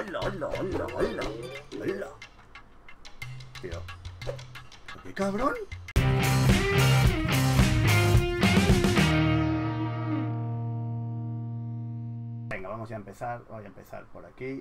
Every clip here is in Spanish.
hola, hola, hola, hola, hola. Tío, ¿qué cabrón? Venga, vamos ya a empezar. Voy a empezar por aquí.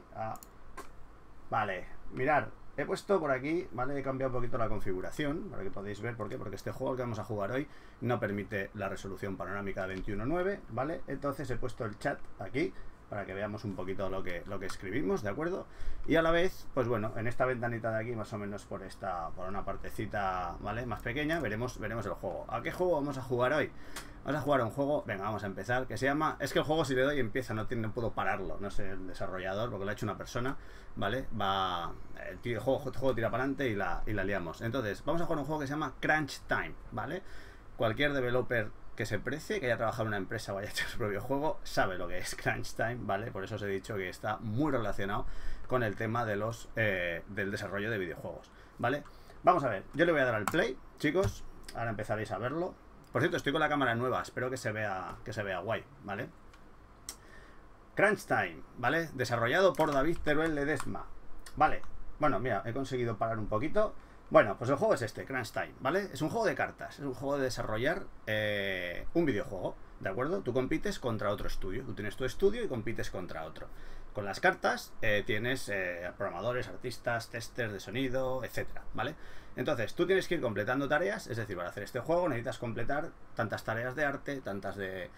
Vale, mirad, he puesto por aquí, ¿vale? He cambiado un poquito la configuración para que podáis ver por qué. Porque este juego que vamos a jugar hoy no permite la resolución panorámica de 21:9, ¿vale? Entonces he puesto el chat aquí para que veamos un poquito lo que escribimos, ¿de acuerdo? Y a la vez, pues bueno, en esta ventanita de aquí, más o menos por una partecita, ¿vale? Más pequeña, veremos el juego. ¿A qué juego vamos a jugar hoy? Vamos a jugar a un juego, venga, vamos a empezar, que se llama... Es que el juego si le doy empieza, no puedo pararlo, no sé el desarrollador, porque lo ha hecho una persona, ¿vale? El juego tira para adelante y la liamos. Entonces, vamos a jugar a un juego que se llama Crunch Time, ¿vale? Cualquier developer que se precie, que haya trabajado en una empresa o haya hecho su propio juego, sabe lo que es Crunch Time, ¿vale? Por eso os he dicho que está muy relacionado con el tema de del desarrollo de videojuegos, ¿vale? Vamos a ver, yo le voy a dar al play, chicos, ahora empezaréis a verlo. Por cierto, estoy con la cámara nueva, espero que se vea guay, ¿vale? Crunch Time, ¿vale? Desarrollado por David Teruel Ledesma, ¿vale? Bueno, mira, he conseguido parar un poquito. Bueno, pues el juego es este, Crunch Time, ¿vale? Es un juego de cartas, es un juego de desarrollar un videojuego, ¿de acuerdo? Tú compites contra otro estudio, tú tienes tu estudio y compites contra otro. Con las cartas tienes programadores, artistas, testers de sonido, etcétera, ¿vale? Entonces, tú tienes que ir completando tareas, es decir, para hacer este juego necesitas completar tantas tareas de arte, tantas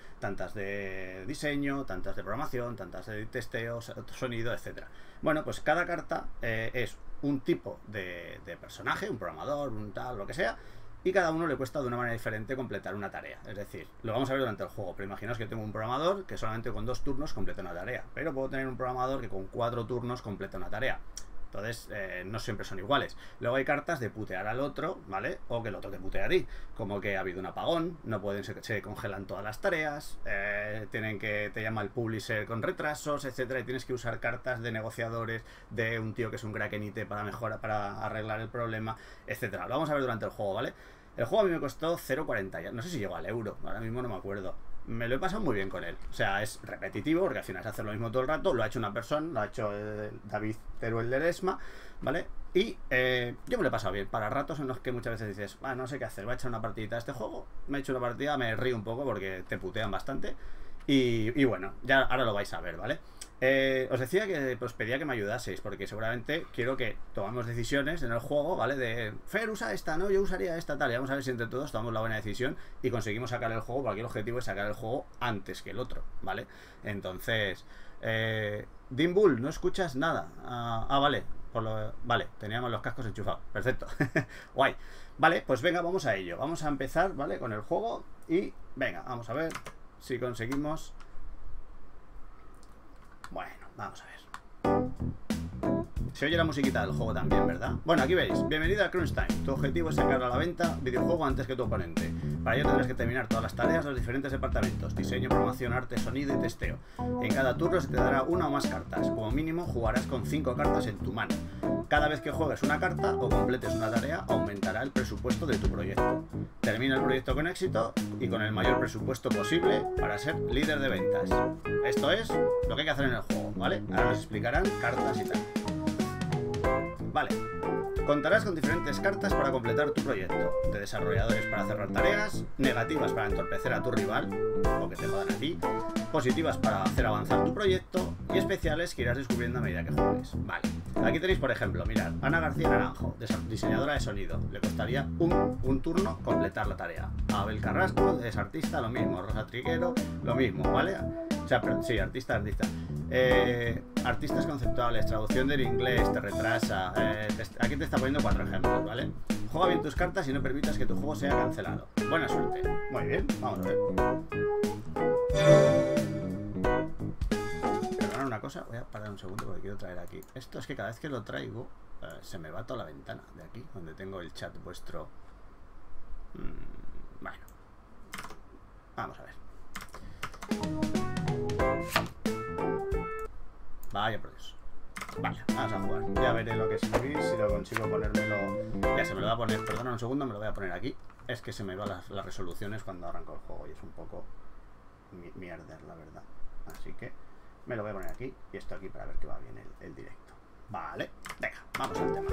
de diseño, tantas de programación, tantas de testeo, sonido, etcétera. Bueno, pues cada carta es un tipo de personaje, un programador, un tal, lo que sea, y cada uno le cuesta de una manera diferente completar una tarea. Es decir, lo vamos a ver durante el juego, pero imaginaos que tengo un programador que solamente con 2 turnos completa una tarea, pero puedo tener un programador que con 4 turnos completa una tarea. Entonces, no siempre son iguales. Luego hay cartas de putear al otro, ¿vale? O que el otro te putea a ti. Como que ha habido un apagón, no pueden se congelan todas las tareas, te llama el publisher con retrasos, etcétera, y tienes que usar cartas de negociadores, de un tío que es un krakenite para mejorar, para arreglar el problema, etcétera. Lo vamos a ver durante el juego, ¿vale? El juego a mí me costó 0,40, no sé si llegó al euro, ahora mismo no me acuerdo. Me lo he pasado muy bien con él. O sea, es repetitivo porque al final es hacer lo mismo todo el rato. Lo ha hecho una persona, lo ha hecho David Teruel Ledesma, ¿vale? Y yo me lo he pasado bien. Para ratos en los que muchas veces dices, no sé qué hacer, voy a echar una partidita a este juego. Me he hecho una partida, me río un poco porque te putean bastante. Y bueno, ya ahora lo vais a ver, ¿vale? Os decía que os pedía que me ayudaseis, porque seguramente quiero que tomamos decisiones en el juego, ¿vale? De Fer, usa esta, ¿no? Yo usaría esta, tal. Y vamos a ver si entre todos tomamos la buena decisión y conseguimlo sacar el juego, porque aquí el objetivo es sacar el juego antes que el otro, ¿vale? Entonces, Dimbull, no escuchas nada. Vale. Vale, teníamos los cascos enchufados. Perfecto. Guay. Vale, pues venga, vamos a ello. Vamos a empezar, ¿vale? Con el juego y venga, vamos a ver si conseguimos. Bueno, vamos a ver. Se oye la musiquita del juego también, ¿verdad? Bueno, aquí veis, bienvenido a Crunch Time. Tu objetivo es sacar a la venta videojuego antes que tu oponente. Para ello tendrás que terminar todas las tareas de los diferentes departamentos: diseño, programación, arte, sonido y testeo. En cada turno se te dará una o más cartas. Como mínimo jugarás con 5 cartas en tu mano. Cada vez que juegues una carta o completes una tarea, aumentará el presupuesto de tu proyecto. Termina el proyecto con éxito y con el mayor presupuesto posible para ser líder de ventas. Esto es lo que hay que hacer en el juego, ¿vale? Ahora nos explicarán cartas y tal. Vale, contarás con diferentes cartas para completar tu proyecto, de desarrolladores para cerrar tareas, negativas para entorpecer a tu rival, o que te jodan a ti, positivas para hacer avanzar tu proyecto, y especiales que irás descubriendo a medida que juegues. Vale, aquí tenéis por ejemplo, mirad, Ana García Naranjo, diseñadora de sonido, le costaría un turno completar la tarea. Abel Carrasco, es artista, lo mismo. Rosa Triguero, lo mismo, ¿vale? O sea, sí, artista. Artistas conceptuales, traducción del inglés, te retrasa. Aquí te está poniendo 4 ejemplos, ¿vale? Juega bien tus cartas y no permitas que tu juego sea cancelado. Buena suerte. Muy bien, vamos a ver. Perdonad una cosa, voy a parar un segundo porque quiero traer aquí. Esto es que cada vez que lo traigo se me va toda la ventana de aquí, donde tengo el chat vuestro. Bueno, vamos a ver. Vaya por Dios. Vale, vamos a jugar. Ya veré lo que escribís, si lo consigo ponérmelo. Ya se me lo va a poner, perdona un segundo, me lo voy a poner aquí. Es que se me van las resoluciones cuando arranco el juego y es un poco mierder, la verdad. Así que Me lo voy a poner aquí y esto aquí para ver que va bien el directo. Vale, venga, vamos al tema.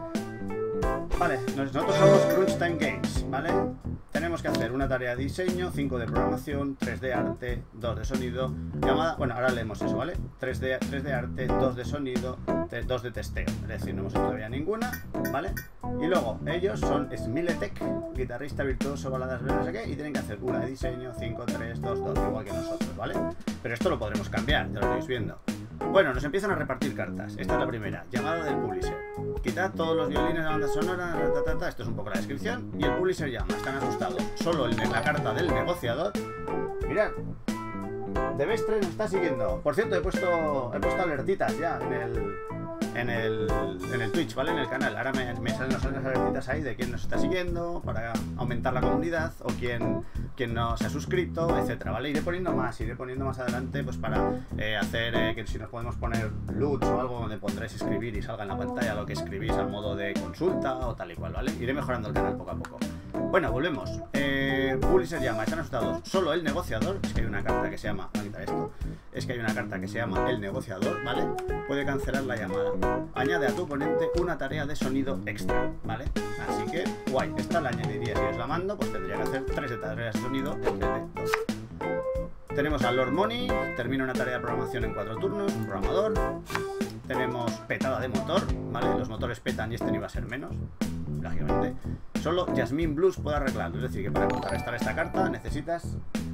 Vale, nosotros somos Crunch Time Games, ¿vale? Tenemos que hacer una tarea de diseño, 5 de programación, 3 de arte, 2 de sonido, llamada... Bueno, ahora leemos eso, ¿vale? 3 de arte, 2 de sonido, 2 de testeo. Es decir, no hemos hecho todavía ninguna, ¿vale? Y luego, ellos son Smiletek, guitarrista virtuoso, baladas verdes, no sé qué, y tienen que hacer una de diseño, 5, 3, 2, 2, igual que nosotros, ¿vale? Pero esto lo podremos cambiar, ya lo estáis viendo. Bueno, nos empiezan a repartir cartas. Esta es la primera, llamada del publisher. Quitad todos los violines de la banda sonora, esto es un poco la descripción. Y el publisher llama, están asustados. Solo la carta del negociador. Mirad, The Best nos está siguiendo. Por cierto, he puesto alertitas ya en el Twitch, ¿vale? En el canal. Ahora me salen las alertitas ahí de quién nos está siguiendo para aumentar la comunidad o quién no se ha suscrito, etcétera, ¿vale? Iré poniendo más adelante, pues para hacer que si nos podemos poner LUTs o algo donde pondréis escribir y salga en la pantalla lo que escribís al modo de consulta o tal y cual, ¿vale? Iré mejorando el canal poco a poco. Bueno, volvemos. Publisher llama, están asustados. Solo el negociador, es que hay una carta que se llama, voy a quitar esto, es que hay una carta que se llama el negociador, ¿vale? Puede cancelar la llamada. Añade a tu oponente una tarea de sonido extra, ¿vale? Así que, guay, esta la añadiría si os la mando, pues tendría que hacer 3 de tareas de sonido en vez de 2. Tenemos a Lord Money, termina una tarea de programación en 4 turnos, un programador. Tenemos petada de motor, ¿vale? Los motores petan y este no iba a ser menos, lógicamente. Solo Jasmine Blues puede arreglarlo, es decir, que para contrarrestar esta carta necesitas...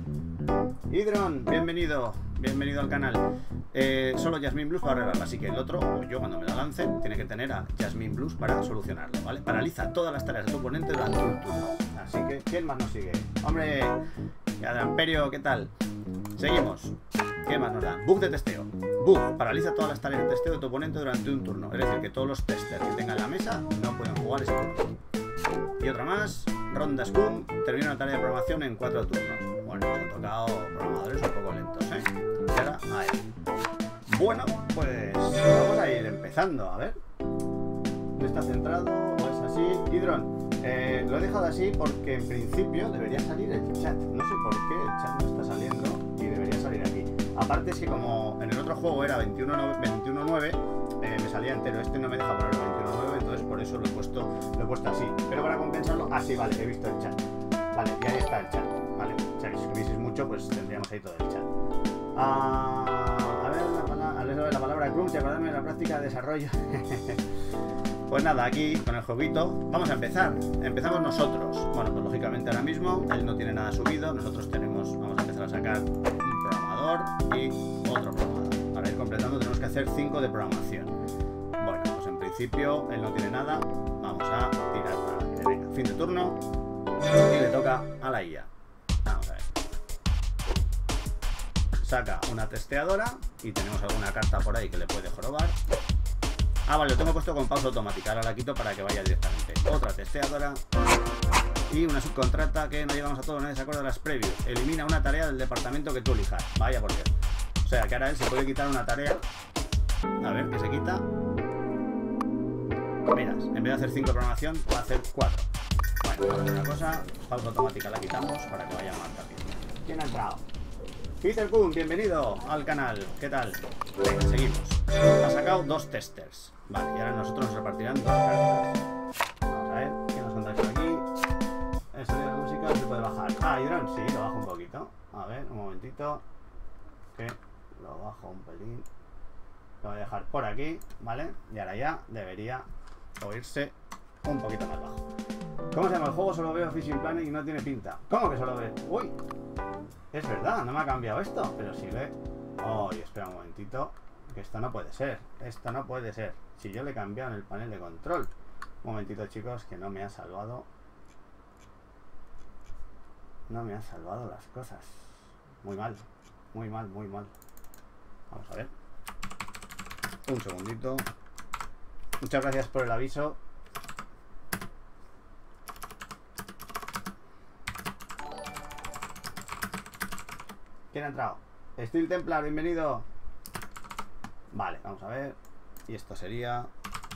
Hydron, bienvenido al canal. Solo Jasmine Blues para arreglarla, así que el otro, o yo cuando me la lance, tiene que tener a Jasmine Blues para solucionarlo, ¿vale? Paraliza todas las tareas de tu oponente durante un turno. Así que, ¿quién más nos sigue? ¡Hombre! Adramperio, ¿qué tal? Seguimos. ¿Qué más nos dan? Bug de testeo. Bug. Paraliza todas las tareas de testeo de tu oponente durante un turno. Es decir, que todos los testers que tengan la mesa no pueden jugar ese turno. Y otra más. Ronda Scum. Termina una tarea de programación en 4 turnos. Bueno, nos han tocado programadores un poco lentos, ¿eh? Y ahora, a ver. Bueno, pues vamos a ir empezando. A ver. ¿No está centrado o es así? Hydron. Lo he dejado así porque en principio debería salir el chat. No sé por qué el chat no está saliendo y debería salir aquí. Aparte es que como en el otro juego era 21.9, me salía entero. Este no me deja poner 21.9, entonces por eso lo he puesto así. Pero para compensarlo, así vale, he visto el chat. Vale, y ahí está el chat. Vale, o sea que si escribieseis mucho, pues tendríamos ahí todo el chat. A ver, la palabra crunch y acordarme de la práctica de desarrollo. Pues nada, aquí con el jueguito vamos a empezar. Empezamos nosotros. Bueno, pues lógicamente ahora mismo él no tiene nada subido. Nosotros vamos a empezar a sacar un programador y otro programador. Para ir completando tenemos que hacer 5 de programación. Bueno, pues en principio él no tiene nada. Vamos a tirar para adelante. Venga, fin de turno. Y le toca a la IA. Vamos a ver. Saca una testeadora y tenemos alguna carta por ahí que le puede jorobar. Ah, vale, lo tengo puesto con pausa automática. Ahora la quito para que vaya directamente. Otra testeadora. Y una subcontrata que no llevamos a todos, nadie se acuerda de las previews. Elimina una tarea del departamento que tú elijas. Vaya por Dios. O sea, que ahora él se puede quitar una tarea. A ver, ¿qué se quita? Miras, en vez de hacer 5 de programación, va a hacer 4. Bueno, vamos a hacer una cosa. Pausa automática la quitamos para que vaya más rápido. ¿Quién ha entrado? Peter Kuhn, bienvenido al canal. ¿Qué tal? Venga, seguimos. Ha sacado 2 testers. Vale, y ahora nosotros nos repartirán 2 cartas. Vamos a ver, ¿qué nos contáis por aquí? El sonido de la música se puede bajar. Ah, Hydron, sí, lo bajo un poquito. A ver, un momentito. Que lo bajo un pelín. Lo voy a dejar por aquí, ¿vale? Y ahora ya debería oírse un poquito más bajo. ¿Cómo se llama el juego? Solo veo Fishing Planet y no tiene pinta. ¿Cómo que solo ve? ¡Uy! Es verdad, no me ha cambiado esto, pero si ve... Oh, espera un momentito, que esto no puede ser. Esto no puede ser. Si yo le he cambiado en el panel de control. Un momentito, chicos, que no me ha salvado. No me ha salvado las cosas. Muy mal, muy mal, muy mal. Vamos a ver. Un segundito. Muchas gracias por el aviso. ¿Quién ha entrado? Steel Templar, bienvenido. Vale, vamos a ver. Y esto sería...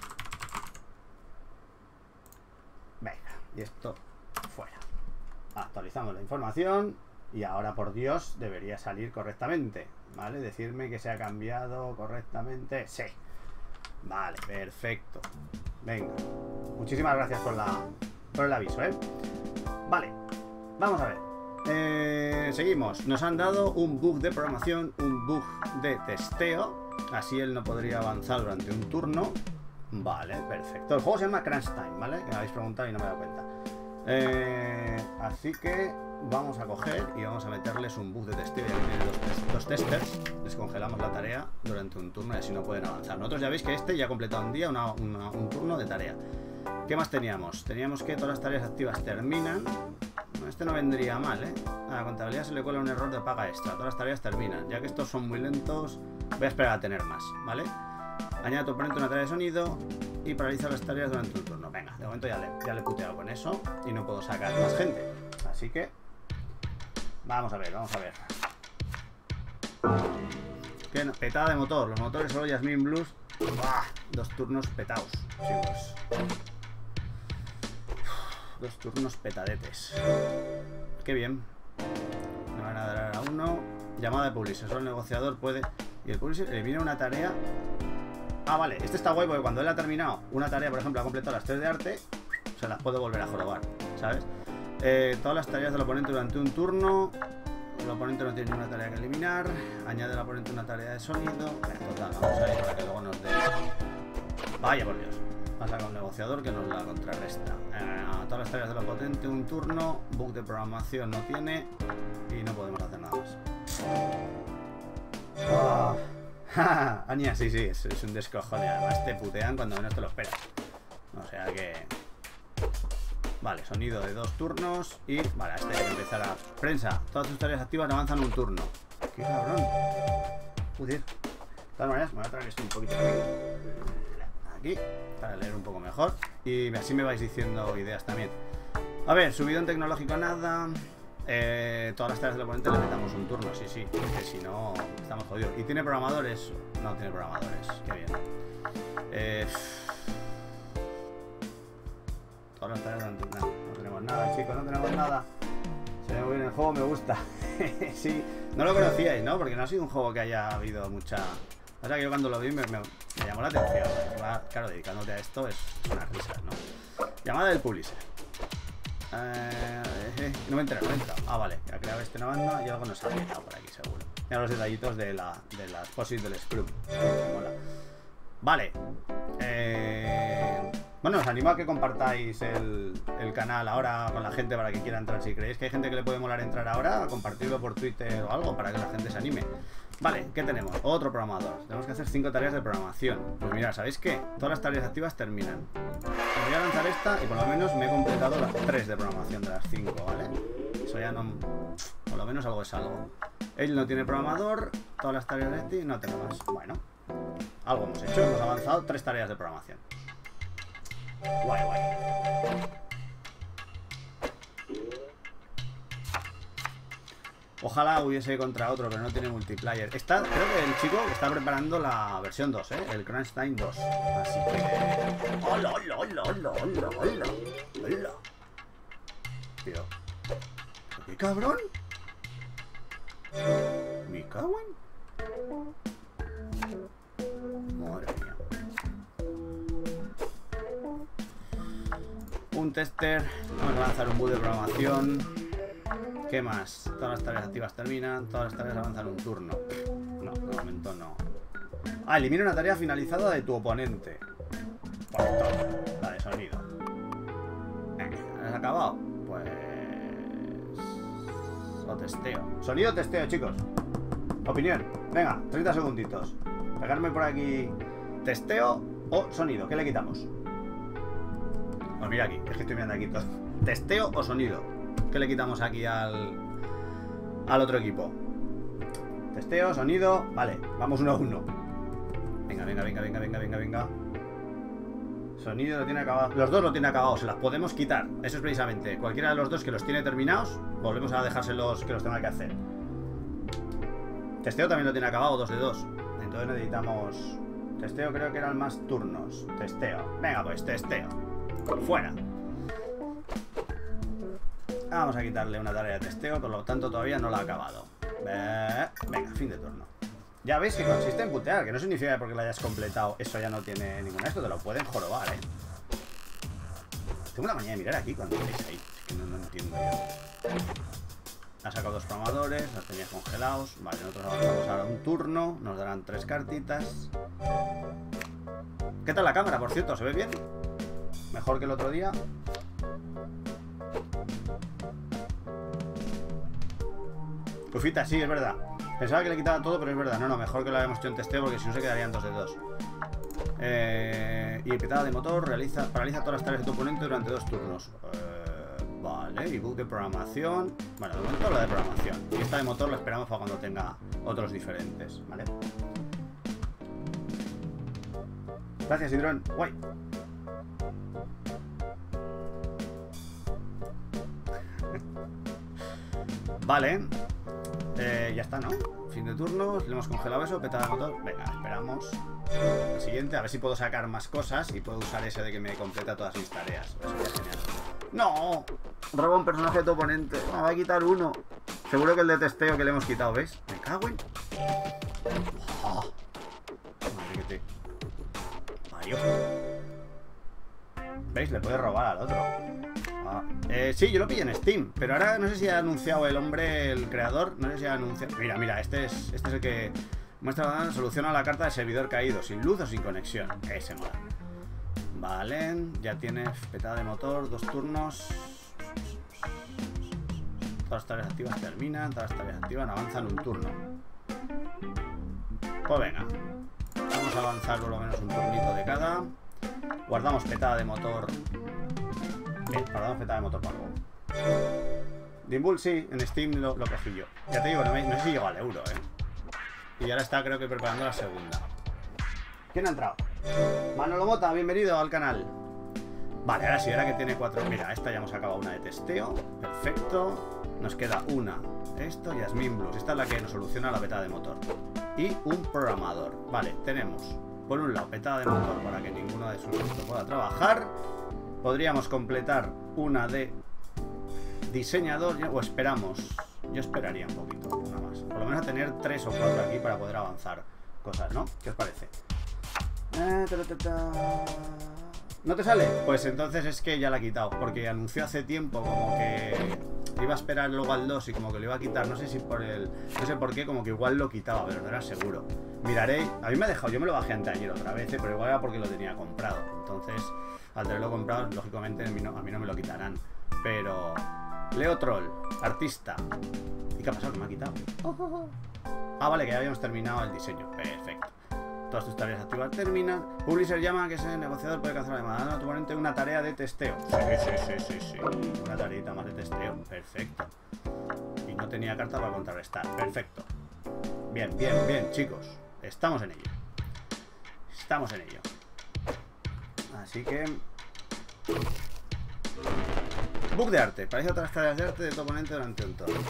Venga, y esto fuera. Actualizamos la información. Y ahora, por Dios, debería salir correctamente. ¿vale? Decirme que se ha cambiado correctamente. Sí. Vale, perfecto. Venga. Muchísimas gracias por el aviso, ¿eh? Vale, vamos a ver. Seguimos. Nos han dado un bug de programación, un bug de testeo. Así él no podría avanzar durante un turno. Vale, perfecto. El juego se llama Crunch Time, ¿vale? Que me habéis preguntado y no me he dado cuenta. Así que vamos a coger y vamos a meterles un bug de testeo. Ya que tienen dos testers. Les congelamos la tarea durante un turno y así no pueden avanzar. Nosotros ya veis que este ya ha completado un día, un turno de tarea. ¿Qué más teníamos? Teníamos que todas las tareas activas terminan. Este no vendría mal, ¿eh? A la contabilidad se le cuela un error de paga extra. Todas las tareas terminan. Ya que estos son muy lentos, voy a esperar a tener más, ¿vale? Añade a tu oponente una tarea de sonido y paraliza las tareas durante un turno. Venga, de momento ya le he puteado con eso y no puedo sacar más gente. Así que vamos a ver, vamos a ver. ¿Qué no? Petada de motor. Los motores solo Jasmine Blues. ¡Bah! 2 turnos petados, chicos. 2 turnos petadetes. Qué bien. Me van a dar a uno. Llamada de publisher. Solo el negociador puede. Y el publisher elimina una tarea. Ah, vale. Este está guay porque cuando él ha terminado una tarea, por ejemplo, ha completado las 3 de arte, se las puede volver a jorobar, ¿sabes? Todas las tareas del oponente durante un turno. El oponente no tiene ninguna tarea que eliminar. Añade al oponente una tarea de sonido. Total, vamos a ir para que luego nos dé. Vaya por Dios. Vamos a sacar un negociador que nos la contrarresta. Todas las tareas del oponente, un turno. Bug de programación no tiene. Y no podemos hacer nada más. Ania, sí, es un descojone. Además te putean cuando menos te lo esperas. O sea que. Vale, sonido de 2 turnos. Y vale, este hay que empezar a. Prensa, todas tus tareas activas avanzan un turno. ¡Qué cabrón! Joder. De todas maneras, me voy a traer esto un poquito aquí para leer un poco mejor. Y así me vais diciendo ideas también. A ver, subidón tecnológico nada. Todas las tareas del oponente le metamos un turno, sí, porque si no estamos jodidos. ¿Y tiene programadores? No tiene programadores, qué bien. Todas las tareas no tenemos nada, chicos, no tenemos nada. Se ve muy bien el juego, me gusta. Sí, no lo conocíais, ¿no? Porque no ha sido un juego que haya habido mucha. O sea que yo cuando lo vi me llamó la atención. Claro, dedicándote a esto es una risa, ¿no? Llamada del publisher. No me he enterado. Ah, vale, ha creado una banda y algo nos ha quedado por aquí, seguro. Mira los detallitos de las posis del Scrum. Mola. Vale. Bueno, os animo a que compartáis el canal ahora con la gente para que quiera entrar. Si creéis que hay gente que le puede molar entrar ahora, compartirlo por Twitter o algo para que la gente se anime. Vale, ¿qué tenemos? Otro programador. Tenemos que hacer 5 tareas de programación. Pues mirad, ¿sabéis qué? Todas las tareas activas terminan. Voy a lanzar esta y por lo menos me he completado las 3 de programación de las 5, ¿vale? Eso ya no... Por lo menos algo es algo. Él no tiene programador, todas las tareas de ti no tenemos. Bueno, algo hemos hecho. Hemos avanzado 3 tareas de programación. Guay, guay. Ojalá hubiese contra otro, pero no tiene multiplayer. Creo que el chico está preparando la versión 2, el Crunch Time 2. Así que... ¡Hola, hola, hola, hola, hola, hola! ¡Hola! Tío. ¿Qué cabrón? ¿Me cago en? Madre mía. Un tester. Vamos a lanzar un boot de programación. ¿Qué más? Todas las tareas activas terminan. Todas las tareas avanzan un turno. No, de momento no. Ah, elimina una tarea finalizada de tu oponente. Por todo. La de sonido. ¿Has acabado? Pues... O testeo. Sonido testeo, chicos. Opinión. Venga, 30 segunditos. Pegarme por aquí. ¿Testeo o sonido? ¿Qué le quitamos? Pues mira aquí, es que estoy mirando aquí todo. ¿Testeo o sonido? ¿Qué le quitamos aquí al otro equipo? Testeo, sonido. Vale, vamos 1 a 1. Venga, venga, venga, venga, venga, venga, venga. Sonido lo tiene acabado. Los dos lo tienen acabado, se las podemos quitar. Eso es precisamente. Cualquiera de los dos que los tiene terminados, volvemos a dejárselos que los tenga que hacer. Testeo también lo tiene acabado, 2 de 2. Entonces necesitamos... Testeo creo que eran más turnos. Testeo. Venga, pues testeo. Fuera. Vamos a quitarle una tarea de testeo, por lo tanto todavía no la ha acabado. Venga, fin de turno. Ya veis que consiste en putear, que no significa que porque lo hayas completado eso ya no tiene ninguna esto, te lo pueden jorobar, ¿eh? Tengo la manía de mirar aquí cuando veis ahí. Es que no entiendo yo. Ha sacado 2 programadores, los tenías congelados. Vale, nosotros avanzamos ahora un turno. Nos darán 3 cartitas. ¿Qué tal la cámara, por cierto? ¿Se ve bien? ¿Mejor que el otro día? Ufita, sí, es verdad. Pensaba que le quitaba todo, pero es verdad. No, mejor que lo habíamos hecho en testeo, porque si no se quedarían 2 de 2. Y el petada de motor paraliza todas las tareas de tu oponente durante 2 turnos. Vale, y bug de programación. Bueno, de momento la de programación. Y esta de motor la esperamos para cuando tenga otros diferentes, ¿vale? Gracias, Hidrón. Guay. Vale. Ya está, ¿no? Fin de turno. Le hemos congelado eso, petada de motor. Venga, esperamos. El siguiente, a ver si puedo sacar más cosas y puedo usar ese de que me completa todas mis tareas. Eso sería genial. ¡No! Roba un personaje de tu oponente. Me va a quitar uno. Seguro que el de testeo que le hemos quitado, ¿veis? Me cago en... Oh. Madre que te... Mario. ¿Veis? Le puede robar al otro. Sí, yo lo pillé en Steam. Pero ahora no sé si ha anunciado el hombre, el creador. No sé si ha anunciado... Mira, este es el que... Muestra soluciona la carta de servidor caído, sin luz o sin conexión. Ese mola. Vale, ya tienes petada de motor, 2 turnos. Todas las tareas activas terminan, todas las tareas activas avanzan un turno. Pues venga, vamos a avanzar por lo menos un turnito de cada. Guardamos petada de motor. Bien, guardamos petada de motor para luego. Dimbull sí, en Steam lo cogí yo. Ya te digo, no sé si llegó al euro, Y ahora está, creo que preparando la segunda. ¿Quién ha entrado? Manolo Mota, bienvenido al canal. Vale, ahora sí, ahora que tiene 4. Mira, esta ya hemos acabado una de testeo. Perfecto. Nos queda una. Esto, Yasmin Blues. Esta es la que nos soluciona la petada de motor. Y un programador. Vale, tenemos por un lado petada de motor para que ninguno de sus esto pueda trabajar. Podríamos completar una de diseñador. O esperamos. Yo esperaría un poquito, una más. Por lo menos a tener 3 o 4 aquí para poder avanzar cosas, ¿no? ¿Qué os parece? ¿No te sale? Pues entonces es que ya la ha quitado. Porque anunció hace tiempo como que iba a esperar luego al 2 y como que lo iba a quitar. No sé si por el... No sé por qué, como que igual lo quitaba, pero no era seguro. Miraré. A mí me ha dejado, yo me lo bajé anteayer otra vez, pero igual era porque lo tenía comprado. Entonces, al tenerlo comprado, lógicamente a mí no me lo quitarán. Pero... Leo Troll, artista. ¿Y qué ha pasado? ¿Que me ha quitado? Ah, vale, que ya habíamos terminado el diseño. Perfecto. Todas tus tareas activas terminan. Publisher llama que ese negociador puede cancelar la demanda. Naturalmente una tarea de testeo. Sí. Una tareita más de testeo. Perfecto. Y no tenía carta para contrarrestar. Perfecto. Bien, chicos. Estamos en ello. Así que... Bug de arte. Parece otras tareas de arte de tu oponente durante un turno.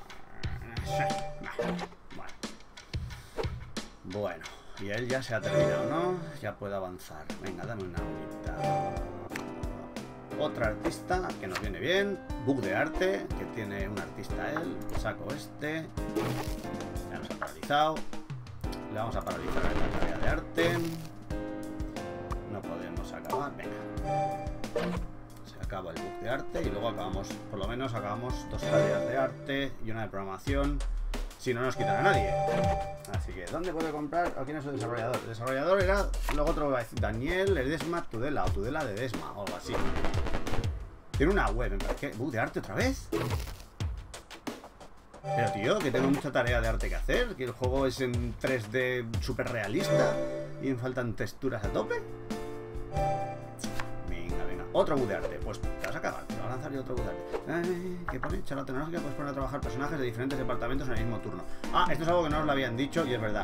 Bueno. Y él ya se ha terminado, ¿no? Ya puede avanzar. Venga, dame una bonita. Otra artista que nos viene bien. Bug de arte, que tiene un artista él. Saco este. Ya nos ha paralizado. Le vamos a paralizar en la tarea de arte. No podemos acabar. Venga. Se acaba el bug de arte y luego acabamos, por lo menos acabamos 2 tareas de arte y una de programación. Si no nos quitan a nadie. Así que, ¿dónde puedo comprar? ¿O quién es el desarrollador? El desarrollador era, luego otro, Daniel Ledesma Tudela, o Tudela Ledesma, o algo así. Tiene una web, ¿qué? ¿Bug de arte otra vez? Pero tío, que tengo mucha tarea de arte que hacer, que el juego es en 3D súper realista y me faltan texturas a tope. Venga, otro bug de arte, pues te vas a cagar, te va a lanzar yo otro bug de arte. ¿Qué pone? Charla tecnológica, puedes poner a trabajar personajes de diferentes departamentos en el mismo turno. Ah, esto es algo que no os lo habían dicho y es verdad.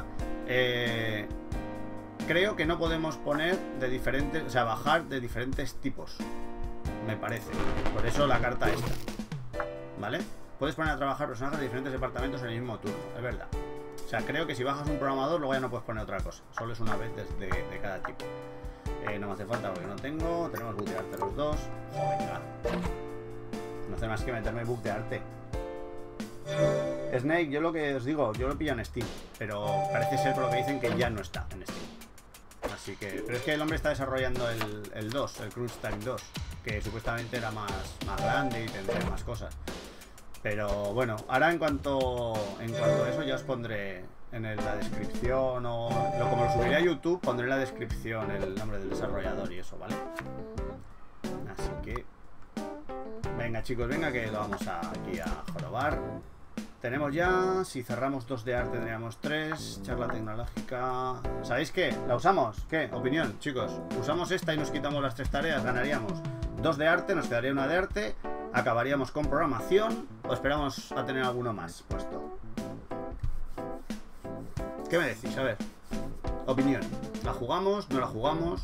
Creo que no podemos poner de diferentes, o sea, bajar de diferentes tipos, me parece. Por eso la carta esta, ¿vale? Puedes poner a trabajar personajes de diferentes departamentos en el mismo turno, es verdad. O sea, creo que si bajas un programador luego ya no puedes poner otra cosa. Solo es una vez de cada tipo. No me hace falta porque no tengo. Tenemos bug de arte los dos. Joder, venga. No hace más que meterme bug de arte. Snake, yo lo que os digo, yo lo pillo en Steam, pero parece ser por lo que dicen que ya no está en Steam. Así que... Pero es que el hombre está desarrollando el 2, el Crunch Time 2, que supuestamente era más grande y tendría más cosas. Pero bueno, ahora en cuanto a eso ya os pondré en la descripción como lo subiré a YouTube, pondré en la descripción el nombre del desarrollador y eso, ¿vale? Así que... Venga chicos, venga que lo vamos aquí a jorobar. Tenemos ya, si cerramos 2 de arte tendríamos 3, charla tecnológica... ¿Sabéis qué? ¿La usamos? ¿Qué? Opinión, chicos. Usamos esta y nos quitamos las 3 tareas, ganaríamos 2 de arte, nos quedaría 1 de arte, acabaríamos con programación o esperamos a tener alguno más puesto. ¿Qué me decís? A ver. Opinión. ¿La jugamos? ¿No la jugamos?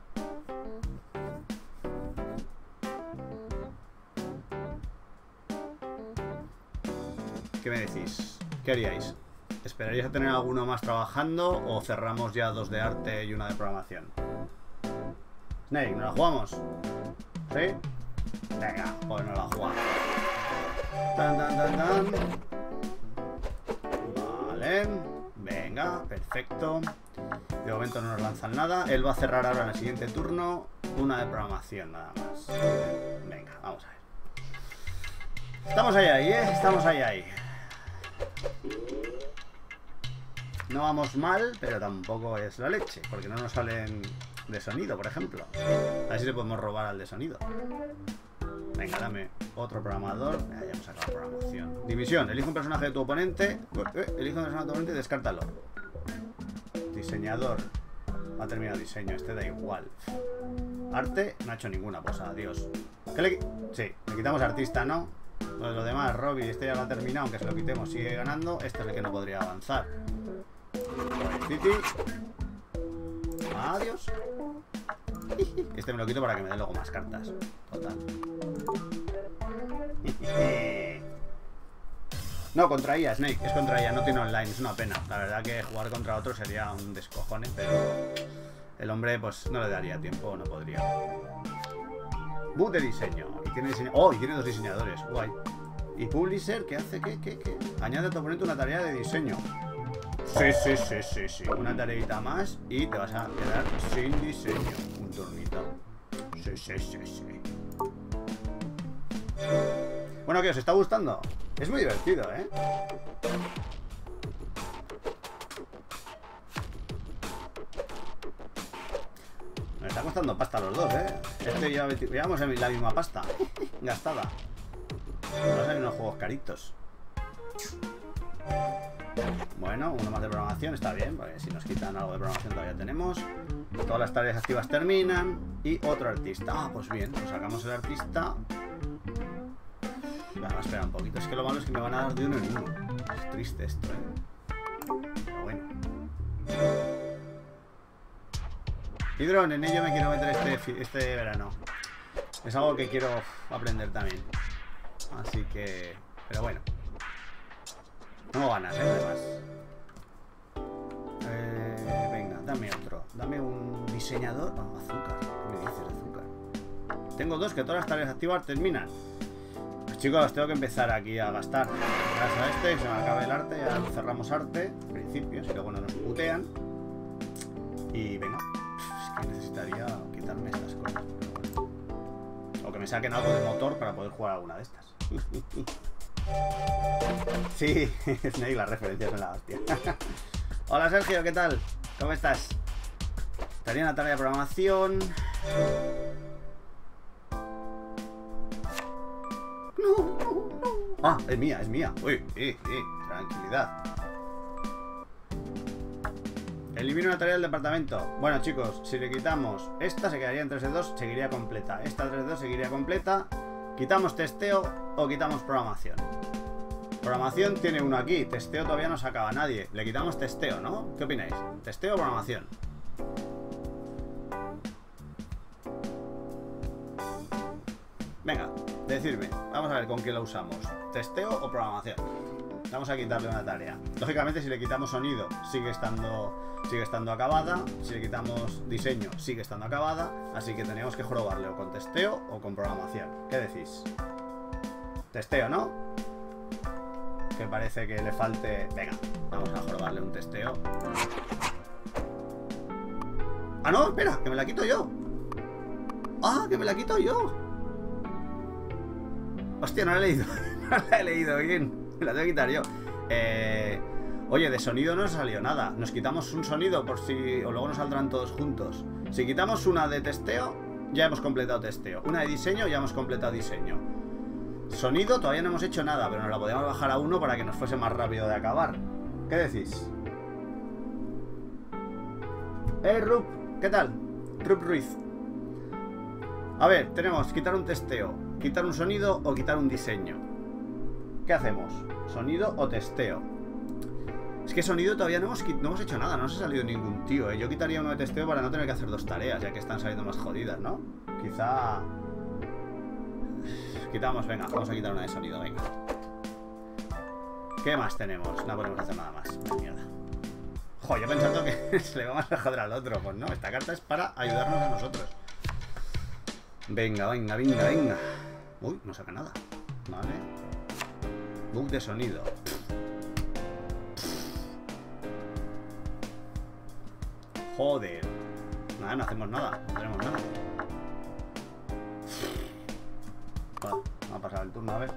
¿Qué me decís? ¿Qué haríais? ¿Esperaríais a tener alguno más trabajando o cerramos ya 2 de arte y 1 de programación? Snake, ¿no la jugamos? ¿Sí? Venga, pues no la jugamos. Tan, tan, tan, tan. Vale. Venga, perfecto. De momento no nos lanzan nada. Él va a cerrar ahora en el siguiente turno 1 de programación nada más. Venga, vamos a ver. Estamos ahí, ¿eh? Estamos ahí. No vamos mal, pero tampoco es la leche, porque no nos salen de sonido, por ejemplo. A ver si le podemos robar al de sonido. Venga, dame otro programador. Ya hemos sacado la programación. División, elige un personaje de tu oponente. Elige un personaje de tu oponente y descártalo. Diseñador. Ha terminado el diseño, este da igual. Arte, no ha hecho ninguna, pues adiós. Sí, le quitamos artista, ¿no? Pues lo demás, Robbie, este ya lo ha terminado, aunque se lo quitemos, sigue ganando. Este es el que no podría avanzar. Titi. Adiós. Este me lo quito para que me dé luego más cartas. Total. No, contra ella, Snake, es contra ella, no tiene online, es una pena. La verdad que jugar contra otro sería un descojone, pero el hombre pues no le daría tiempo, no podría. Boot de diseño. Y tiene diseño. Oh, y tiene 2 diseñadores. Guay. Y publisher, ¿qué hace? ¿Qué? Añade a tu oponente una tarea de diseño. Sí. Una tareita más y te vas a quedar sin diseño. Un turnito. Sí. Bueno, ¿qué os está gustando? Es muy divertido, ¿eh? Me está costando pasta los dos, ¿eh? Llevamos en la misma pasta gastada. Vamos a salir unos juegos caritos. Bueno, 1 más de programación está bien, porque si nos quitan algo de programación todavía tenemos. Todas las tareas activas terminan. Y otro artista. Ah, pues bien, pues sacamos el artista. Vamos a esperar un poquito. Es que lo malo es que me van a dar de 1 en 1. Es triste esto, ¿eh? Pero bueno. Hidron, en ello me quiero meter este verano. Es algo que quiero aprender también. Así que... Pero bueno. No ganas, además. Venga, dame otro. Dame un diseñador. Oh, azúcar. ¿Qué me dices, azúcar? Tengo 2 que todas las tareas activas terminan. Pues chicos, tengo que empezar aquí a gastar. Gracias a este, se me acaba el arte. Ya cerramos arte, en principio, si luego no nos putean. Y venga. Es que necesitaría quitarme estas cosas. O que me saquen algo de motor para poder jugar alguna de estas. Sí, Snake, las referencias son la hostia. Hola Sergio, ¿qué tal? ¿Cómo estás? Estaría una tarea de programación. No. Ah, es mía. Uy, tranquilidad. Elimina una tarea del departamento. Bueno, chicos, si le quitamos esta, se quedaría en 3 de 2, seguiría completa. Esta 3 de 2 seguiría completa. ¿Quitamos testeo o quitamos programación? Programación tiene uno aquí. Testeo todavía no se acaba nadie. Le quitamos testeo, ¿no? ¿Qué opináis? ¿Testeo o programación? Venga, decidme. Vamos a ver con qué lo usamos. ¿Testeo o programación? Vamos a quitarle una tarea. Lógicamente, si le quitamos sonido, sigue estando acabada. Si le quitamos diseño, sigue estando acabada. Así que teníamos que jorobarle o con testeo o con programación. ¿Qué decís? Testeo, ¿no? que parece que le falte... Venga, vamos a jorobarle un testeo. ¡Ah, no! Espera, que me la quito yo. ¡Ah, que me la quito yo! Hostia, no la he leído. No la he leído bien. Me la tengo que quitar yo. Oye, de sonido no nos salió nada. Nos quitamos un sonido por si... O luego nos saldrán todos juntos. Si quitamos una de testeo, ya hemos completado testeo. Una de diseño, ya hemos completado diseño. Sonido, todavía no hemos hecho nada, pero nos la podíamos bajar a 1 para que nos fuese más rápido de acabar. ¿Qué decís? Rup, ¿qué tal? Rup Ruiz. A ver, tenemos quitar un testeo, quitar un sonido o quitar un diseño. ¿Qué hacemos? ¿Sonido o testeo? Es que sonido todavía no hemos hecho nada, no nos ha salido ningún tío, ¿eh? Yo quitaría uno de testeo para no tener que hacer 2 tareas, ya que están saliendo más jodidas, ¿no? Quizá... Quitamos, venga, vamos a quitar una de sonido, venga. ¿Qué más tenemos? No podemos hacer nada más. Mierda. Joder, yo pensando que se le vamos a joder al otro. Pues no, esta carta es para ayudarnos a nosotros. Venga, venga, venga, venga. Uy, no saca nada. Vale. Bug de sonido. Joder. Nada, no hacemos nada. No tenemos nada. Vale, vamos a pasar el turno, a ver.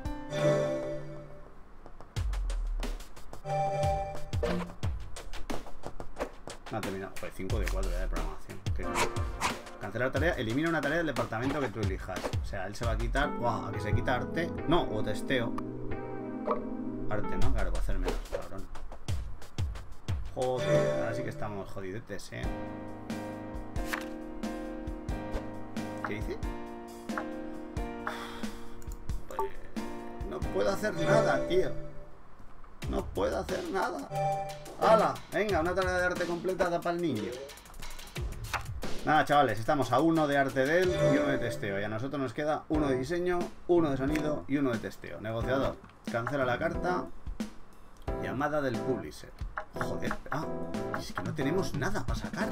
No ha terminado. Pues 5 de 4 de programación. Cancelar tarea. Elimina una tarea del departamento que tú elijas. O sea, él se va a quitar. Wow, a que se quita arte. No, o testeo. Arte, ¿no? Claro, para hacer menos, cabrón. Joder, ahora sí que estamos jodidetes, ¿eh? ¿Qué dice? Pues no puedo hacer nada, tío. No puedo hacer nada. ¡Hala! Venga, una tarea de arte completada para el niño. Nada, chavales, estamos a 1 de arte de él y 1 de testeo. Y a nosotros nos queda 1 de diseño, 1 de sonido y 1 de testeo. Negociador, cancela la carta. Llamada del publisher. Joder, es que no tenemos nada para sacar.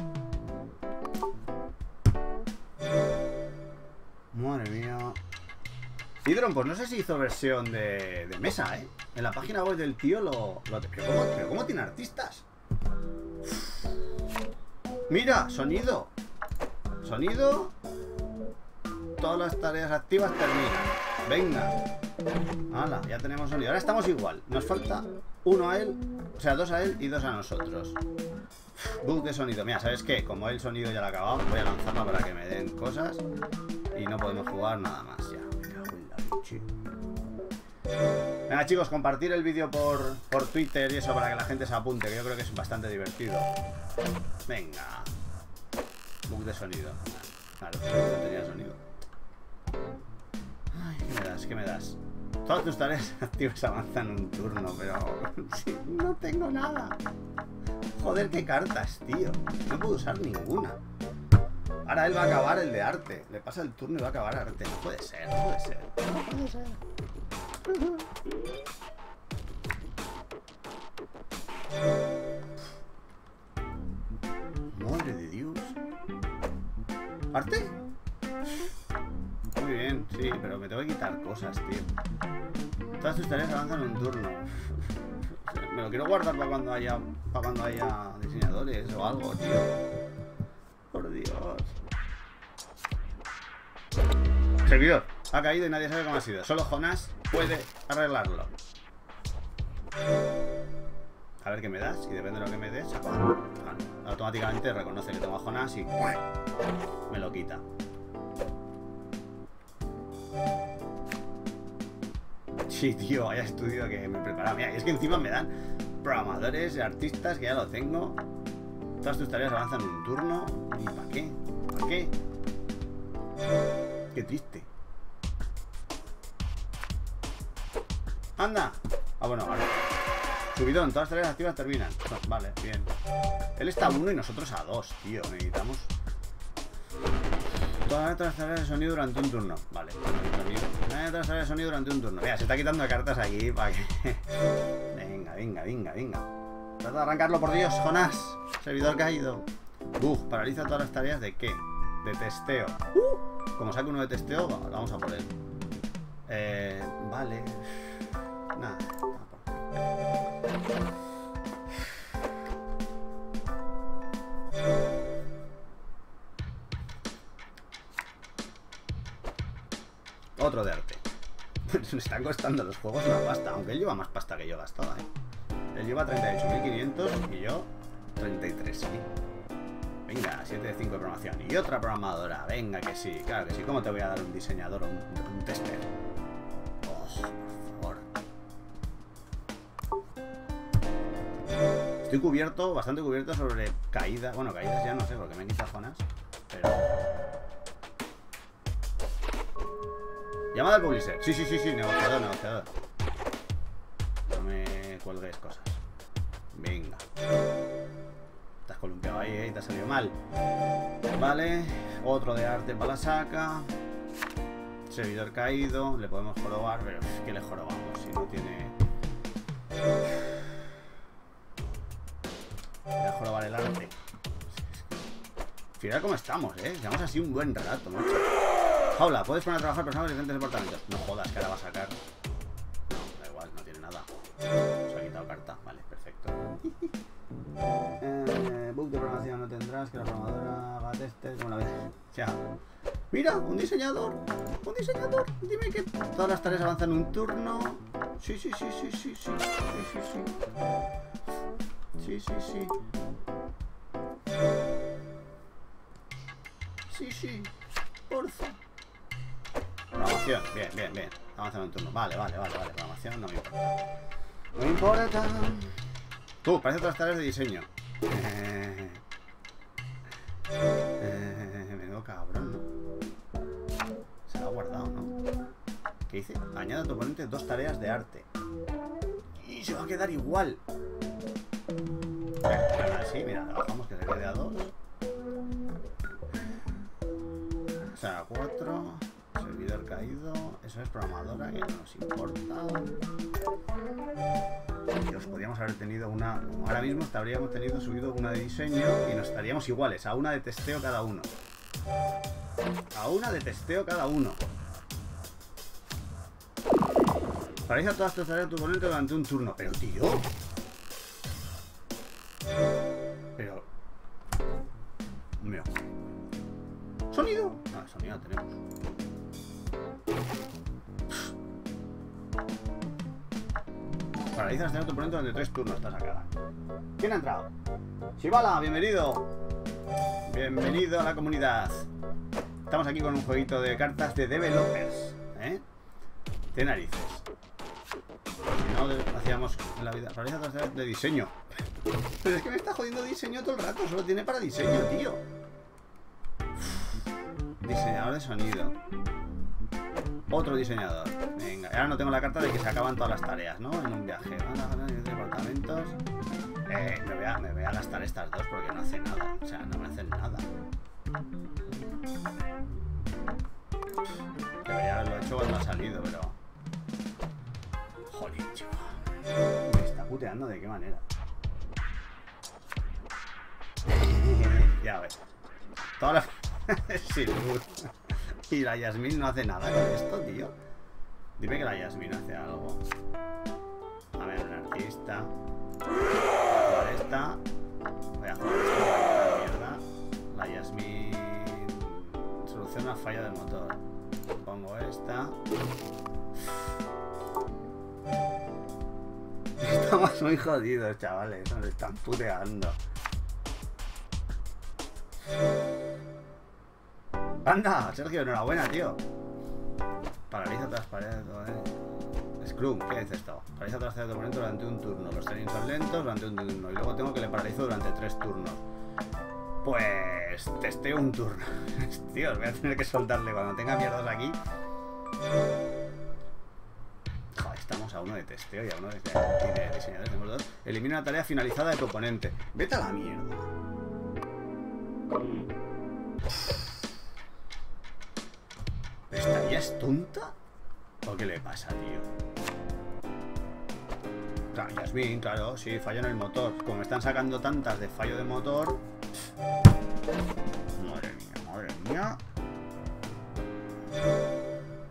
Madre mía. Hidron, pues no sé si hizo versión de mesa, ¿eh? En la página web del tío pero ¿cómo tiene artistas? Mira, sonido. Sonido. Todas las tareas activas terminan. Venga. Hala, ya tenemos sonido. Ahora estamos igual. Nos falta 1 a él. O sea, 2 a él y 2 a nosotros. Bug de sonido. Mira, ¿sabes qué? Como el sonido ya lo ha acabado, voy a lanzarla para que me den cosas. Y no podemos jugar nada más ya. Venga, chicos, compartir el vídeo por Twitter y eso para que la gente se apunte, que yo creo que es bastante divertido. Venga. Bug de sonido. Claro, no tenía sonido. Ay, ¿qué me das? ¿Qué me das? Todas tus tareas activas avanzan un turno, pero sí, no tengo nada. Joder, qué cartas, tío. No puedo usar ninguna. Ahora él va a acabar el de arte. Le pasa el turno y va a acabar arte. No puede ser, no puede ser. No puede ser. Madre de Dios. ¿Arte? Muy bien, sí, pero me tengo que quitar cosas, tío. Todas tus tareas avanzan un turno. Me lo quiero guardar para cuando haya diseñadores o algo, tío. Por Dios. Servidor. Ha caído y nadie sabe cómo ha sido. Solo Jonás puede arreglarlo. A ver qué me das. Y depende de lo que me des, se apaga. Vale. Automáticamente reconoce que tengo a Jonás y me lo quita. Sí, tío, vaya estudio que me preparaba. Mira, y es que encima me dan programadores y artistas que ya lo tengo. Todas tus tareas avanzan un turno. ¿Y para qué? ¿Para qué? Qué triste. ¡Anda! Ah, bueno, ahora. Subidón, todas las tareas activas terminan. No, vale, bien. Él está a 1 y nosotros a 2, tío. Necesitamos. Todas las tareas de sonido durante un turno. Vale, todas las tareas de sonido durante un turno. Mira, se está quitando cartas aquí para que. Venga, venga, venga, venga. Trata de arrancarlo, por Dios, Jonás. Servidor caído. Bug, paraliza todas las tareas de qué? De testeo. Como saque uno de testeo, vamos a por él. Vale. Nada. Otro de arte. Me están costando los juegos una pasta, aunque él lleva más pasta que yo gastado, Él lleva 38.500 y yo 33.000. Venga, 7 de 5 de programación. Y otra programadora. Venga, que sí, claro que sí. ¿Cómo te voy a dar un diseñador o un tester? Oh, por favor. Estoy cubierto, bastante cubierto sobre caídas. Bueno, caídas ya no sé, porque me han quitado zonas. Pero... Llamada al publisher. Sí, negociador. No me cuelgues cosas. Venga. Te has columpiado ahí, y te ha salido mal. Vale. Otro de arte para la saca. Servidor caído. Le podemos jorobar, pero ¿qué le jorobamos si no tiene...? Voy a jorobar el arte. Fíjate cómo estamos, Llevamos así un buen rato, macho. Jaula, puedes poner a trabajar personas de diferentes departamentos. No jodas, que ahora va a sacar. No, da igual, no tiene nada. Se ha quitado carta. Vale, perfecto. Bug de programación no tendrás, que la programadora haga testes. Como la vez. Ya. Mira, un diseñador. Un diseñador. Dime que todas las tareas avanzan en un turno. Sí. Sí. Porfa. Programación, bien. Avanzando en turno. Vale. Programación no me importa. No me importa. Parece otras tareas de diseño. Menudo cabrón, ¿no? Se lo ha guardado, ¿no? ¿Qué dice? Añade a tu oponente 2 tareas de arte. Y se va a quedar igual. Así, mira, bajamos que se quede a 2. O sea, 4. Servidor caído. Eso es programadora, que no nos importa. Dios, podríamos haber tenido una... Ahora mismo habríamos tenido subido una de diseño y nos estaríamos iguales, a una de testeo cada uno. Paraliza todas tus tareas de tu oponente durante un turno. Pero, tío... Pero... Mío. ¿Sonido? No, sonido no tenemos. Paraliza las tareas de tu oponente durante 3 turnos. Está sacada. ¿Quién ha entrado? Shivala, bienvenido. Bienvenido a la comunidad. Estamos aquí con un jueguito de cartas de developers. De narices. Si no, hacíamos en la vida. Paraliza las tareas de diseño. Pero es que me está jodiendo diseño todo el rato. Solo tiene para diseño, tío. Diseñador de sonido. Otro diseñador. Venga, ahora no tengo la carta de que se acaban todas las tareas, ¿no? En un viaje. Departamentos. Me voy a gastar estas 2 porque no hacen nada. O sea, no me hacen nada. Debería haberlo hecho cuando ha salido, pero... Joder, chico. Me está puteando de qué manera. Ya ves. Todas las... Sí, y la Yasmin no hace nada con esto, tío. Dime que la Yasmin hace algo. A ver, un artista. Voy a jugar esta. Voy a jugar esta mierda. La Yasmin soluciona una falla del motor. Pongo esta. Estamos muy jodidos, chavales. Nos están puteando. ¡Anda! Sergio, enhorabuena, tío. Paraliza todas las paredes. Scrum, ¿qué es esto? Paraliza todas las tareas de oponente durante un turno. Los trainings son lentos durante un turno. Y luego tengo que le paralizo durante 3 turnos. Pues... testeo un turno. Tío, voy a tener que soltarle cuando tenga mierdas aquí. Joder, estamos a uno de testeo y a uno de diseñadores. Tenemos 2. Elimina una tarea finalizada de tu oponente. Vete a la mierda. ¿Esta ya es tonta? ¿O qué le pasa, tío? Claro, Yasmin, claro, sí, fallo en el motor. Como me están sacando tantas de fallo de motor... Madre mía.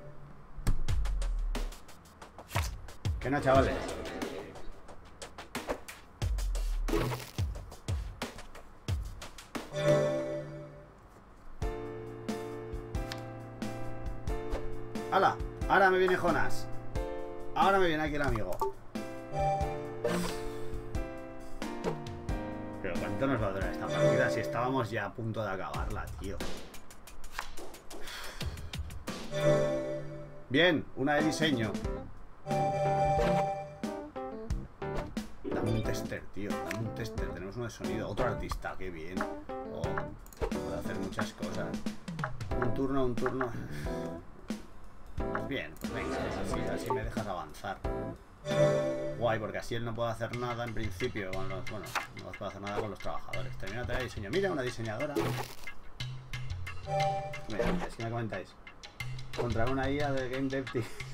¿Qué no, chavales? ¡Hala! Ahora me viene Jonas. Ahora me viene aquí el amigo. Pero ¿cuánto nos va a durar esta partida si estábamos ya a punto de acabarla, tío? Bien, una de diseño. Dame un tester, tío. Dame un tester. Tenemos uno de sonido. Otro artista, qué bien. Oh, puedo hacer muchas cosas. Un turno, un turno. Pues bien, pues venga, así me dejas avanzar. Guay, porque así él no puede hacer nada en principio con los. Bueno, no puede hacer nada con los trabajadores. Termina la tarea de diseño. Mira, una diseñadora. Mira, si me comentáis. Contra una IA de Game Dev.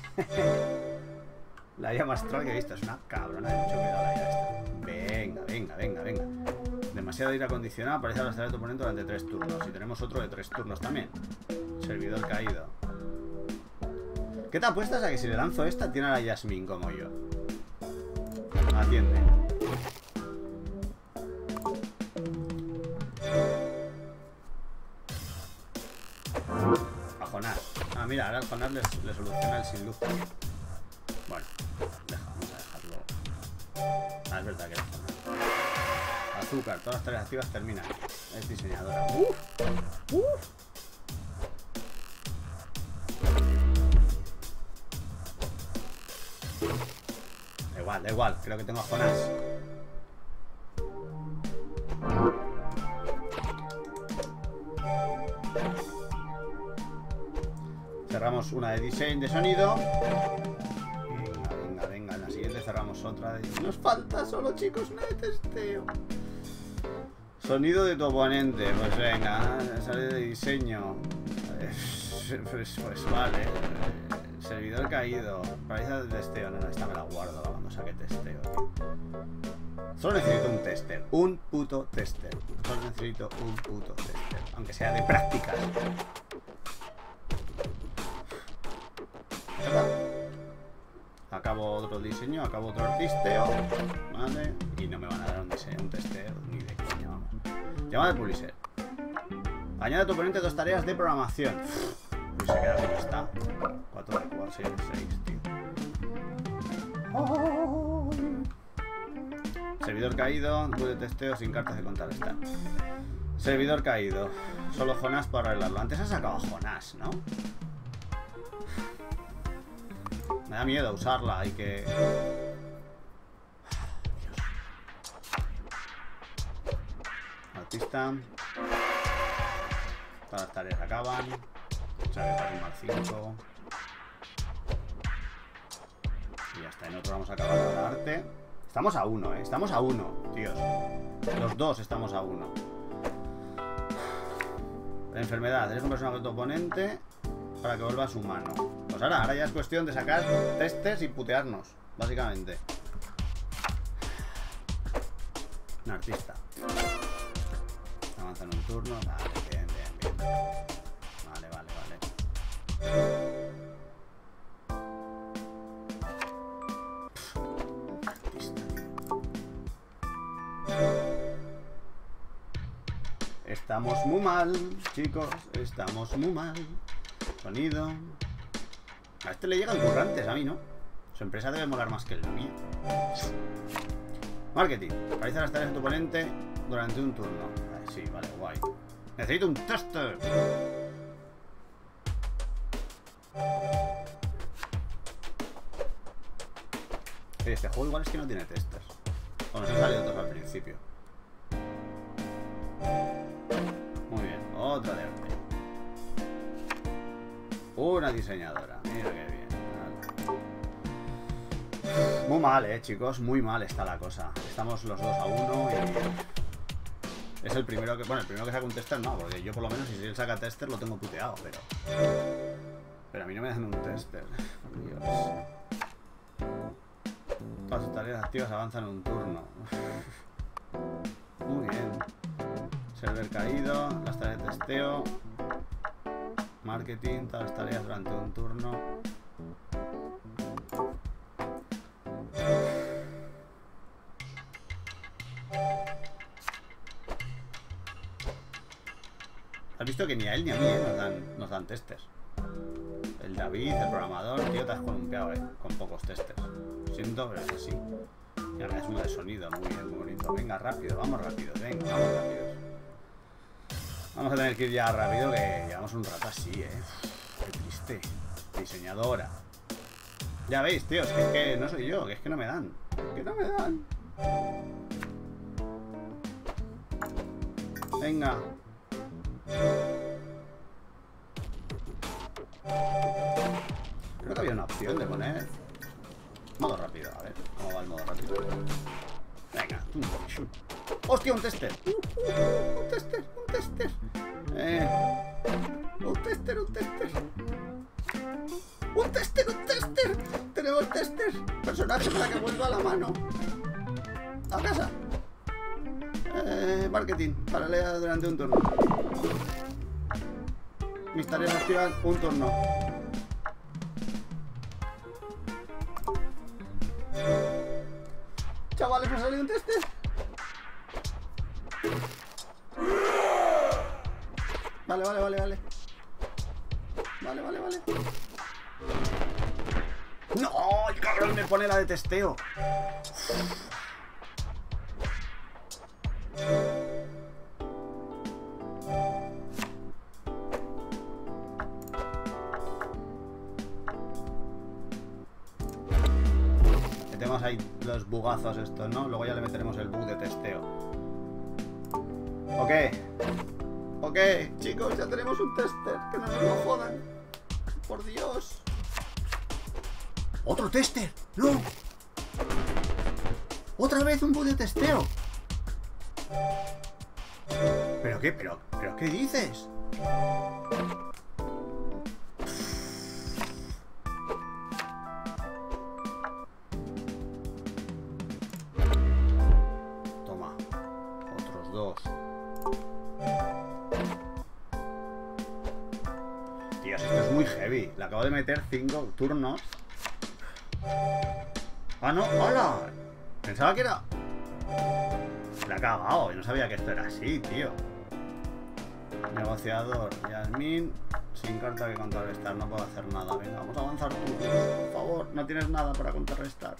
La IA más troll que he visto. Es una cabrona. He mucho cuidado la IA esta. Venga, venga, venga, venga. Demasiado aire acondicionado. Parece las tareas de tu oponente durante 3 turnos. Y tenemos otro de 3 turnos también. Servidor caído. ¿Qué te apuestas a que si le lanzo esta tiene a la Yasmin como yo? Atiende. A Jonás. Ah, mira, ahora al Jonás le soluciona el sin luz. Bueno, vamos a dejarlo. Ah, es verdad que era Jonás. Azúcar, todas las tareas activas terminan. Es diseñadora. Da igual, creo que tengo a Jonás. Cerramos una de diseño de sonido. Venga, venga, venga. En la siguiente cerramos otra de... Nos falta solo, chicos, una de testeo. Sonido de tu oponente. Pues venga, sale de diseño. Pues vale. Servidor caído. Paraliza de testeo. No, esta me la guardo. Vamos a que testeo. Solo necesito un tester. Un puto tester. Solo necesito un puto tester. Aunque sea de prácticas. Acabo otro diseño. Acabo otro artisteo. Vale. Y no me van a dar un diseño, un tester. Ni de coño, vamos. Llamada de publisher. Añade a tu oponente 2 tareas de programación. Pues se queda como está. 4 de 4, 6 de 6, tío. Oh. Servidor caído. Bug de testeo sin cartas de contrarrestar. Servidor caído. Solo Jonás para arreglarlo. Antes has sacado a Jonás, ¿no? Me da miedo usarla. Hay que... Artista. Todas las tareas acaban. O sea que para sumar 5. Y ya está. En otro vamos a acabar el arte. Estamos a 1, Estamos a 1, tíos. Los dos estamos a 1. La enfermedad. Eres un personaje de tu oponente para que vuelvas humano. Pues ahora ya es cuestión de sacar testes y putearnos, básicamente. Un artista. Avanza en un turno. Vale, bien, bien, bien. Vale, vale, vale. Artista. Estamos muy mal, chicos. Estamos muy mal. Sonido. A este le llegan currantes, a mí no. Su empresa debe molar más que el mío. Marketing. Realiza las tareas de tu oponente durante un turno. Sí, vale, guay. Necesito un tester. Este juego igual es que no tiene testers. O nos han salido todos al principio. Muy bien, otra de arte. Una diseñadora. Mira qué bien. Vale. Muy mal, chicos. Muy mal está la cosa. Estamos los dos a 1 y... Es el primero que... Bueno, el primero que saca un tester no, porque yo por lo menos si él saca tester lo tengo puteado, pero... Pero a mí no me dan un tester. Dios. Todas sus tareas activas avanzan un turno. Muy bien. Server caído, las tareas de testeo. Marketing, todas las tareas durante un turno. ¿Has visto que ni a él ni a mí nos dan testers? El David, el programador, tío, te has columpiado, con pocos testers. Siento, pero es así. Y ahora es muy de sonido, muy bien, muy bonito. Venga, rápido, vamos rápidos, venga, vamos rápidos. Vamos a tener que ir ya rápido, que llevamos un rato así, Qué triste. Diseñadora. Ya veis, tíos, que es que no soy yo, que es que no me dan. Que no me dan. Venga. Creo que había una opción de poner modo rápido, a ver cómo va el modo rápido. Venga, ¡hostia, un tester! Un tester, un tester. Un tester, un tester. Un tester, un tester. Tenemos tester. Personaje para que vuelva a la mano. A casa. Marketing, para leer durante un turno. Mis tareas activan un turno. Chavales, me ha salido un tester. Vale. Vale. ¡No! ¡El cabrón me pone la de testeo! Metemos ahí los bugazos estos, ¿no? Luego ya le meteremos el bug de testeo. Ok, chicos, ya tenemos un tester. Que no nos lo jodan. Por Dios. ¡Otro tester! ¡No! ¡Otra vez un bug de testeo! ¿Pero qué? ¿Pero qué dices? Toma. Otros dos. Tío, esto es muy heavy. Le acabo de meter 5 turnos. ¡Ah, no! ¡Hola! Pensaba que era... La ha cagado. Yo no sabía que esto era así, tío. Negociador. Yasmin. Sin carta que contrarrestar. No puedo hacer nada. Venga, vamos a avanzar tú. Por favor. No tienes nada para contrarrestar.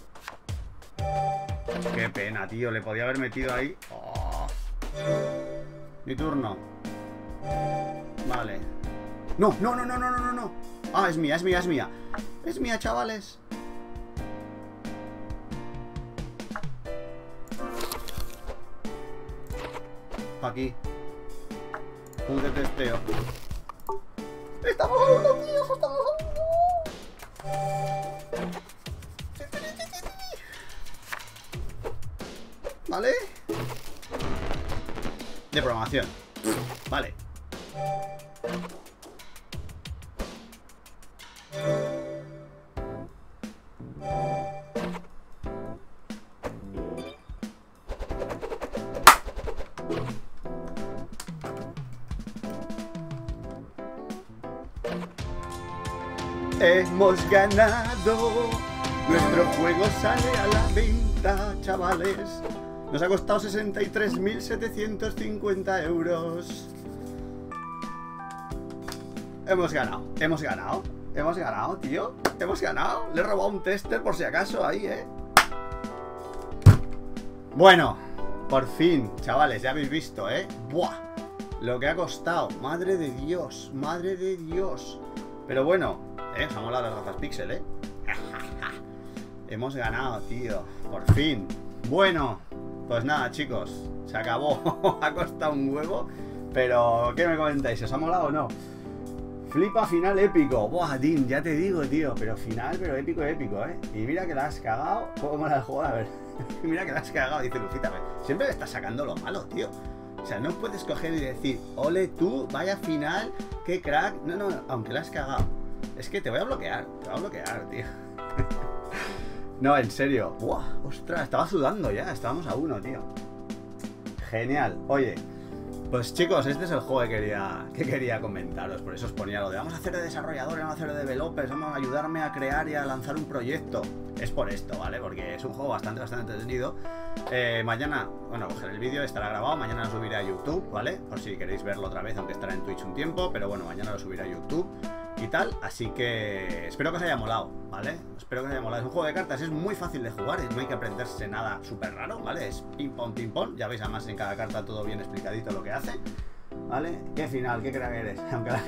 Qué pena, tío. Le podía haber metido ahí. Oh. Mi turno. Vale. No. Ah, es mía. Es mía, chavales. Aquí. Un de testeo. ¡Estamos a uno, tío! ¡Estamos a uno! ¿Vale? De programación. Vale. Hemos ganado. Nuestro juego sale a la venta, chavales. Nos ha costado 63.750 euros. Hemos ganado, tío. Hemos ganado. Le he robado un tester por si acaso ahí, Bueno, por fin, chavales, ya habéis visto, Buah, lo que ha costado. Madre de Dios, madre de Dios. Pero bueno, os ha molado las gafas Pixel, Hemos ganado, tío. Por fin. Bueno, pues nada, chicos. Se acabó. Ha costado un huevo. Pero, ¿qué me comentáis? ¿Os ha molado o no? Flipa final épico. Buah, Tim, ya te digo, tío. Pero final, pero épico, Y mira que la has cagado. ¿Cómo la juego? A ver. Mira que la has cagado. Dice Lufita. Siempre le estás sacando lo malo, tío. O sea, no puedes coger y decir, ole tú, vaya final, qué crack. No, aunque la has cagado. Es que te voy a bloquear, tío. No, en serio. Buah, ostras, estaba sudando ya. Estábamos a uno, tío. Genial. Oye, pues chicos, este es el juego que quería comentaros. Por eso os ponía lo de vamos a hacer de desarrolladores, vamos a hacer de developers, vamos a ayudarme a crear y a lanzar un proyecto. Es por esto, ¿vale? Porque es un juego bastante entretenido. Mañana, bueno, coger el vídeo, estará grabado. Mañana lo subiré a YouTube, ¿vale? Por si queréis verlo otra vez, aunque estará en Twitch un tiempo. Pero bueno, mañana lo subiré a YouTube. y tal, así que espero que os haya molado, ¿vale? Espero que os haya molado. Es un juego de cartas, es muy fácil de jugar, no hay que aprenderse nada súper raro, ¿vale? Es ping pong, ya veis además en cada carta todo bien explicadito lo que hace, ¿vale? ¿Qué final? ¿Qué crack eres?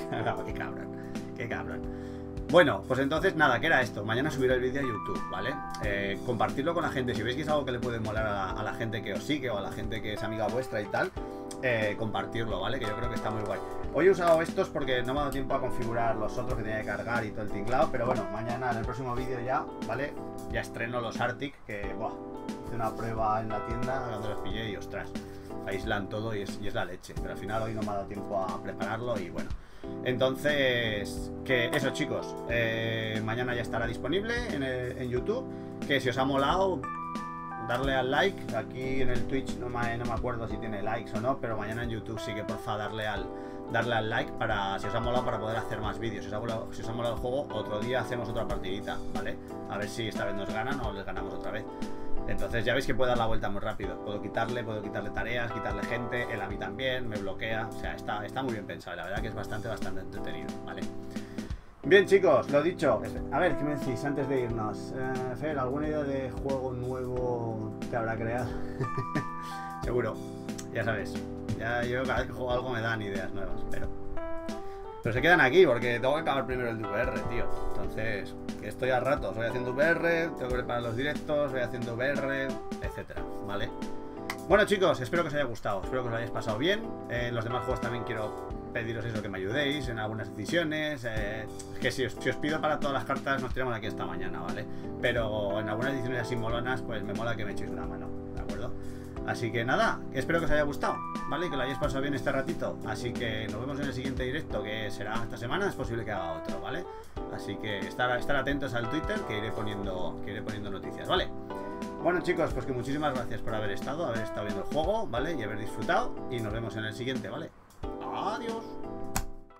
Qué cabrón. Bueno, pues entonces nada, ¿qué era esto? Mañana subiré el vídeo a YouTube, ¿vale? Compartirlo con la gente, si veis que es algo que le puede molar a la gente que os sigue o a la gente que es amiga vuestra y tal, compartirlo, ¿vale? Que yo creo que está muy guay. Hoy he usado estos porque no me ha dado tiempo a configurar los otros que tenía que cargar y todo el tinglado, pero bueno, mañana en el próximo vídeo ya, ¿vale? Ya estreno los Arctic, que, buah, hice una prueba en la tienda cuando los pillé y, ostras, aíslan todo y es la leche, pero al final hoy no me ha dado tiempo a prepararlo y bueno. Entonces, que eso chicos, mañana ya estará disponible en YouTube, que si os ha molado, darle al like, aquí en el Twitch no me acuerdo si tiene likes o no, pero mañana en YouTube sí que porfa darle al like para, si os ha molado, para poder hacer más vídeos. Si os ha molado el juego, otro día hacemos otra partidita, ¿vale? A ver si esta vez nos ganan o les ganamos otra vez. Entonces ya veis que puedo dar la vuelta muy rápido. Puedo quitarle tareas, quitarle gente, él a mí también, me bloquea. O sea, está muy bien pensado, la verdad que es bastante entretenido, ¿vale? Bien chicos, lo dicho. A ver, ¿qué me decís antes de irnos? Fer, ¿alguna idea de juego nuevo que habrá creado? Seguro, ya sabes. Ya yo cada vez que juego algo me dan ideas nuevas, pero se quedan aquí porque tengo que acabar primero el VR, tío. Entonces, que estoy a ratos, voy haciendo VR, tengo que preparar los directos, voy haciendo VR, etcétera, ¿vale? Bueno chicos, espero que os haya gustado, espero que os lo hayáis pasado bien. En los demás juegos también quiero pediros eso, que me ayudéis en algunas decisiones. Que si os pido para todas las cartas nos tiramos aquí hasta mañana, ¿vale? Pero en algunas ediciones así molonas, pues me mola que me echéis una mano, ¿de acuerdo? Así que nada, espero que os haya gustado, ¿vale? Que lo hayáis pasado bien este ratito. Así que nos vemos en el siguiente directo, que será esta semana, es posible que haga otro, ¿vale? Así que estar atentos al Twitter, que iré poniendo noticias, ¿vale? Bueno chicos, pues que muchísimas gracias por haber estado viendo el juego, ¿vale? Y haber disfrutado. Y nos vemos en el siguiente, ¿vale? Adiós.